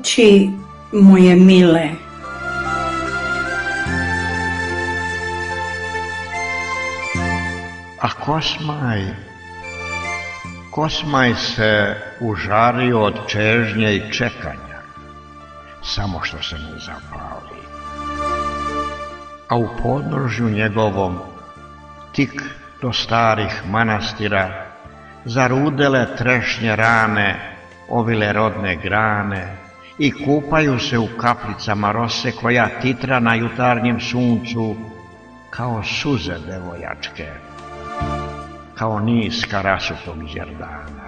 Oči moje mile, a Kosmaj se užario od čežnje i čekanja, samo što se ne zapali. A u podnožju njegovom, tik do starih manastira, zarudele trešnje rane, ovile rodne grane i kupaju se u kaplicama rose koja titra na jutarnjem suncu kao suze devojačke, kao niska rasutog đerdana.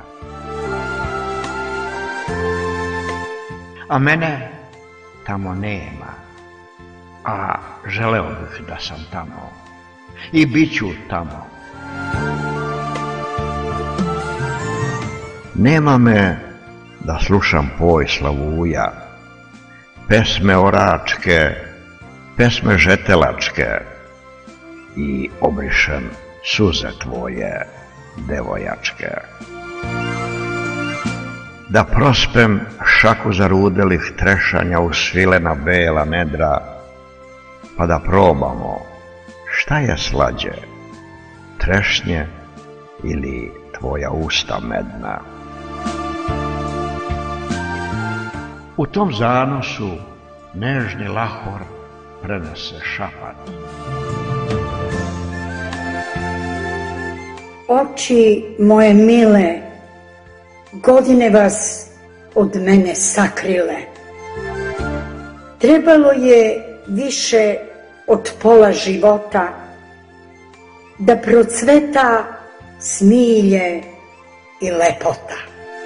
A mene tamo nema, a želeo bih da sam tamo i bit ću tamo. Nema me da slušam poj slavuja, pesme oračke, pesme žetelačke i obrišem suze tvoje devojačke. Da prospem šaku zarudelih trešanja u svilena bela nedra, pa da probamo šta je slađe, trešnje ili tvoja usta medna. U tom zanosu nežni lahor prenese šapat. oči moje mile, godine vas od mene sakrile. Trebalo je više od pola života da procveta smilje i lepota.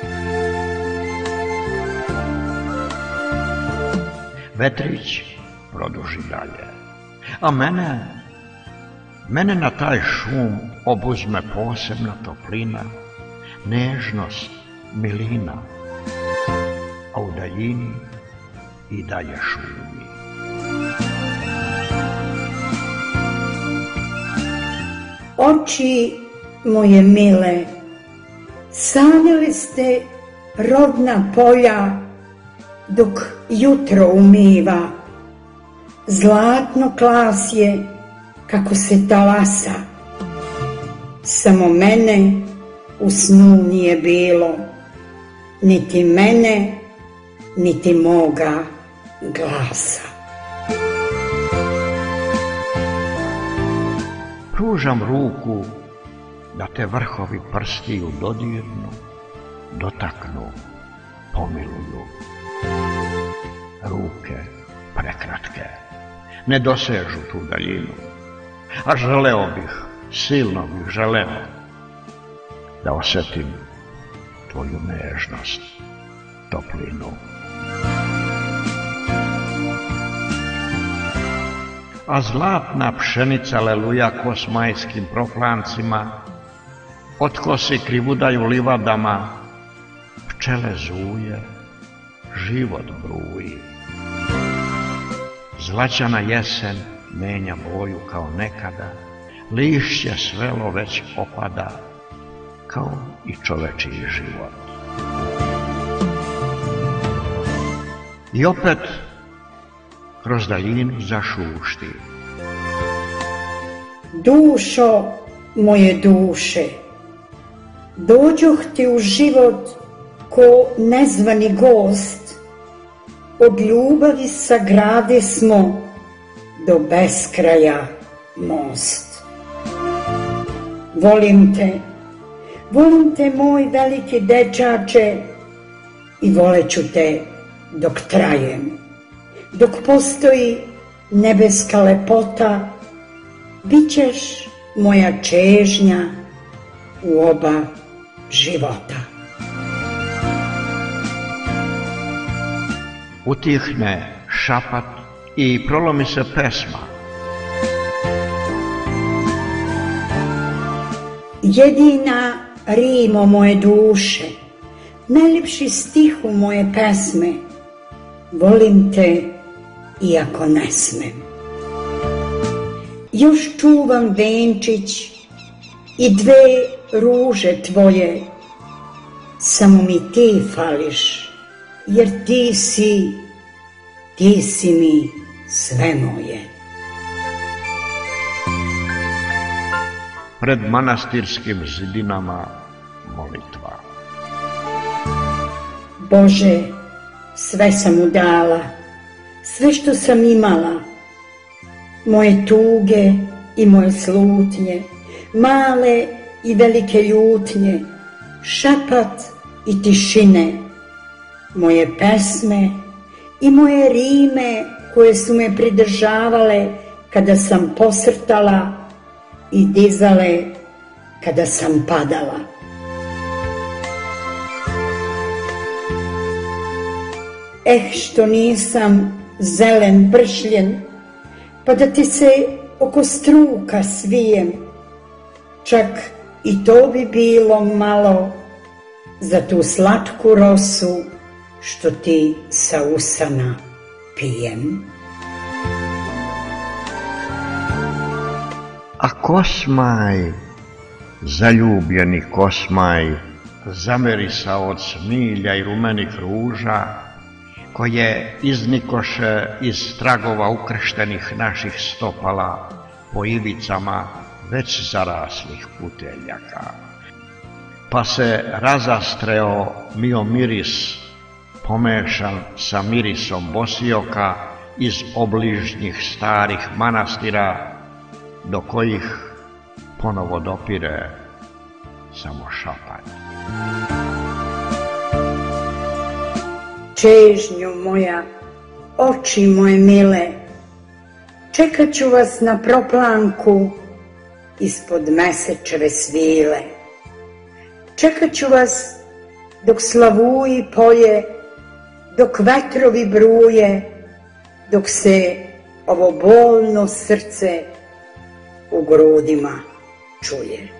Vetrić produži dalje, a mene na taj šum obuzme posebna toplina, nežnost, milina, a u daljini i dalje šumi. Oči moje mile, sanjali ste rodna polja dok jutro umiva, zlatno klasje kako se talasa. Samo mene u snu nije bilo, niti mene, niti moga glasa. Pružam ruku da te vrhovi prstiju dodirnu, dotaknu, pomiluju. Ruke prekratke ne dosežu tu daljinu, a želeo bih, silno bih želeo da osjetim tvoju nežnost, toplinu. A zlatna pšenica leluja kosmajskim proklancima, otkosi krivudaju livadama, pčele zuje, život bruji. Zlaćana jesen menja boju kao nekada, lišće svelo već opada, kao i čovečiji život. I opet kroz daljinu zašušti. Dušo moje duše, dođoh ti u život ko nezvani gost, od ljubavi sagrade smo do beskraja most. Volim te moj veliki dečače i voleću te dok trajem. Dok postoji nebeska lepota, bit ćeš moja čežnja u oba života. Utihne šapat i prolomi se pesma. Jedina rimo moje duše, najljepši stih u moje pesme, volim te iako ne smem. Još čuvam venčić i dve ruže tvoje, samo mi ti fališ jer ti si mi sve moje. Pred manastirskim zidinama molitva. Bože, sve sam mu dala, sve što sam imala, moje tuge i moje slutnje, male i velike ljutnje, šapat i tišine, moje pesme i moje rime koje su me pridržavale kada sam posrtala i dizale kada sam padala. Što nisam zelen bršljen, pa da ti se oko struka svijem, čak i to bi bilo malo za tu slatku rosu što ti sa usana pijem. A kosmaj, zaljubljeni kosmaj, zamerisao od smilja i rumenih ruža, koje iznikoše iz tragova ukrštenih naših stopala po ivicama već zaraslih puteljaka. Pa se razastreo mio miris, pomešan sa mirisom bosioka iz obližnjih starih manastira, do kojih ponovo dopire samo šapanje. Čežnjo moja, oči moje mile, čekat ću vas na proplanku ispod mesečeve svile. Čekat ću vas dok slavuji poje, dok vetrovi bruje, dok se ovo bolno srce u grudima čuje.